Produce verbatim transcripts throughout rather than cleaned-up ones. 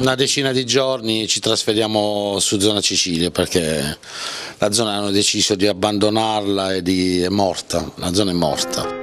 una decina di giorni ci trasferiamo su zona Sicilia, perché la zona hanno deciso di abbandonarla e di, è morta, la zona è morta.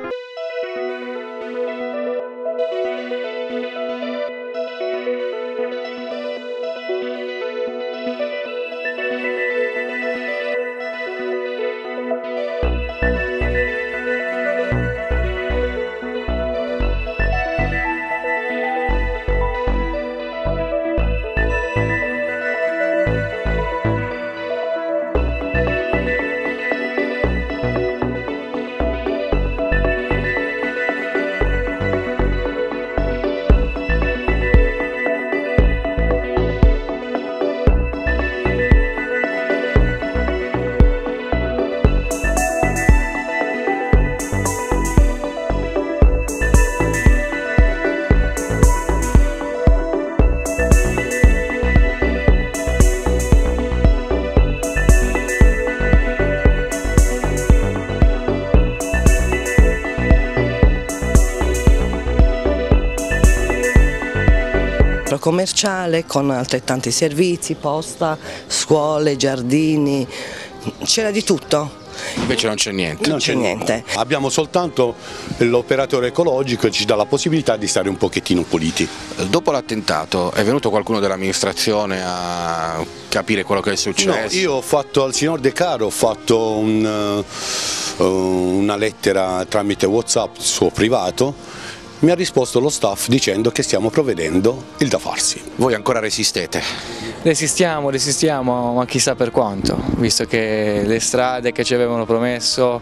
Commerciale con altrettanti servizi, posta, scuole, giardini, c'era di tutto. Invece non c'è niente. Non c'è niente. Abbiamo soltanto l'operatore ecologico che ci dà la possibilità di stare un pochettino puliti. Dopo l'attentato è venuto qualcuno dell'amministrazione a capire quello che è successo? No, io ho fatto al signor De Caro, ho fatto un, uh, una lettera tramite WhatsApp suo privato. Mi ha risposto lo staff dicendo che stiamo provvedendo il da farsi. Voi ancora resistete? Resistiamo, resistiamo, ma chissà per quanto, visto che le strade che ci avevano promesso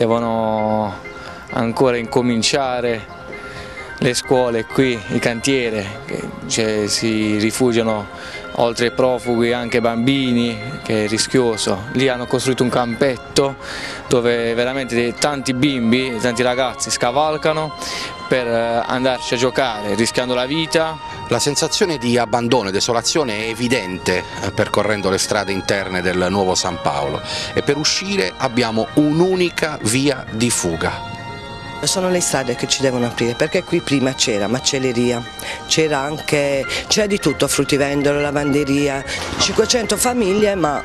devono ancora incominciare, le scuole qui, i cantieri, cioè, si rifugiano oltre ai profughi anche bambini, che è rischioso. Lì hanno costruito un campetto dove veramente tanti bimbi, tanti ragazzi scavalcano per andarci a giocare, rischiando la vita. La sensazione di abbandono e desolazione è evidente percorrendo le strade interne del nuovo San Paolo, e per uscire abbiamo un'unica via di fuga. Sono le strade che ci devono aprire, perché qui prima c'era macelleria, c'era anche, c'era di tutto, fruttivendolo, lavanderia, cinquecento famiglie, ma...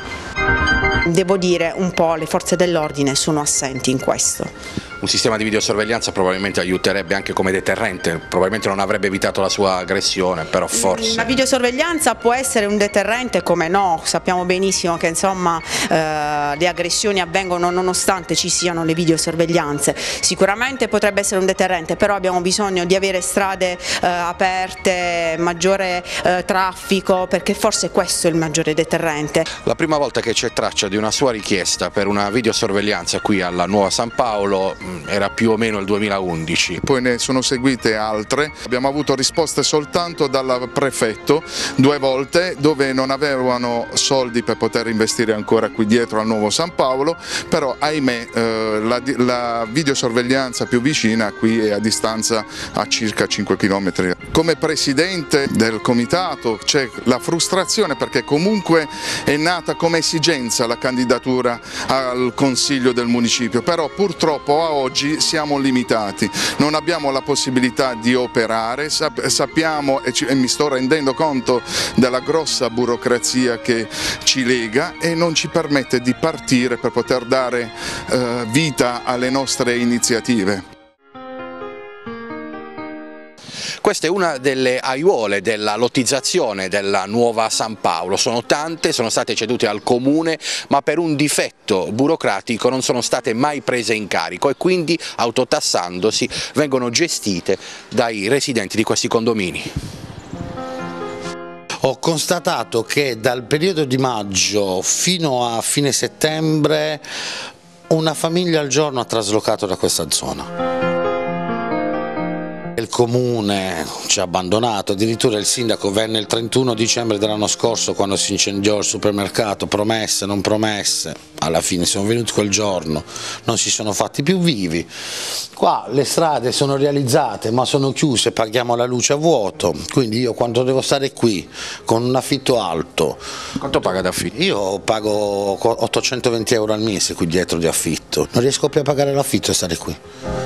Devo dire un po' le forze dell'ordine sono assenti in questo. Un sistema di videosorveglianza probabilmente aiuterebbe anche come deterrente, probabilmente non avrebbe evitato la sua aggressione, però forse... La videosorveglianza può essere un deterrente, come no, sappiamo benissimo che insomma eh, le aggressioni avvengono nonostante ci siano le videosorveglianze, sicuramente potrebbe essere un deterrente, però abbiamo bisogno di avere strade eh, aperte, maggiore eh, traffico, perché forse questo è il maggiore deterrente. La prima volta che c'è traccia di una sua richiesta per una videosorveglianza qui alla Nuova San Paolo era più o meno il duemilaundici. Poi ne sono seguite altre, abbiamo avuto risposte soltanto dal prefetto due volte, dove non avevano soldi per poter investire ancora qui dietro al nuovo San Paolo, però ahimè eh, la, la videosorveglianza più vicina qui è a distanza a circa cinque chilometri. Come presidente del comitato c'è la frustrazione, perché comunque è nata come esigenza la candidatura al consiglio del municipio, però purtroppo a oggi siamo limitati, non abbiamo la possibilità di operare, sappiamo e, ci, e mi sto rendendo conto della grossa burocrazia che ci lega e non ci permette di partire per poter dare eh, vita alle nostre iniziative. Questa è una delle aiuole della lottizzazione della Nuova San Paolo, sono tante, sono state cedute al comune, ma per un difetto burocratico non sono state mai prese in carico e quindi, autotassandosi, vengono gestite dai residenti di questi condomini. Ho constatato che dal periodo di maggio fino a fine settembre una famiglia al giorno ha traslocato da questa zona. Il comune ci ha abbandonato, addirittura il sindaco venne il trentuno dicembre dell'anno scorso quando si incendiò il supermercato, promesse, non promesse, alla fine siamo venuti quel giorno, non si sono fatti più vivi. Qua le strade sono realizzate ma sono chiuse, paghiamo la luce a vuoto, quindi io quando devo stare qui con un affitto alto... Quanto paga d'affitto? Io pago ottocentoventi euro al mese qui dietro di affitto, non riesco più a pagare l'affitto e stare qui.